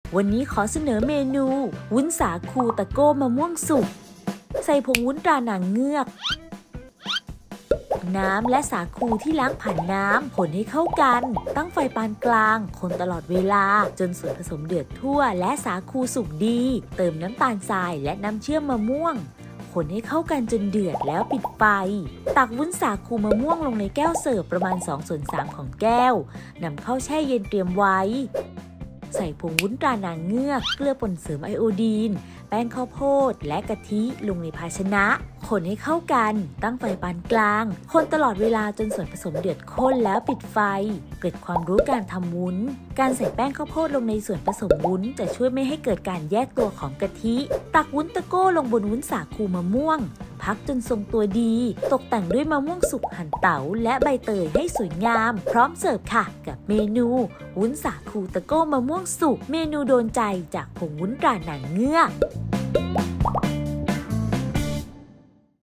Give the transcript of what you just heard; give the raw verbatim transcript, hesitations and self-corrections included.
วันนี้ขอเสนอเมนูวุ้นสาคูตะโก้มะม่วงสุกใส่ผงวุ้นตราหนังเงือกน้ำและสาคูที่ล้างผ่านน้ำคนให้เข้ากันตั้งไฟปานกลางคนตลอดเวลาจนส่วนผสมเดือดทั่วและสาคูสุกดีเติมน้ำตาลทรายและน้ำเชื่อมมะม่วงคนให้เข้ากันจนเดือดแล้วปิดไฟตักวุ้นสาคูมะม่วงลงในแก้วเสิร์ฟประมาณสองส่วนสามของแก้วนำเข้าแช่เย็นเตรียมไว้ใส่ผงวุ้นตราหนังเงือกเกลือป่นเสริมไอโอดีนแป้งข้าวโพดและกะทิลงในภาชนะคนให้เข้ากันตั้งไฟปานกลางคนตลอดเวลาจนส่วนผสมเดือดข้นแล้วปิดไฟเกิดความรู้การทำวุ้นการใส่แป้งข้าวโพดลงในส่วนผสมวุ้นจะช่วยไม่ให้เกิดการแยกตัวของกะทิตักวุ้นตะโก้ลงบนวุ้นสาคูมะม่วงพักจนทรงตัวดีตกแต่งด้วยมะม่วงสุกหั่นเต๋าและใบเตยให้สวยงามพร้อมเสิร์ฟค่ะกับเมนูวุ้นสาคูตะโก้มะม่วงสุกเมนูโดนใจจากผงวุ้นตราหนังเงือก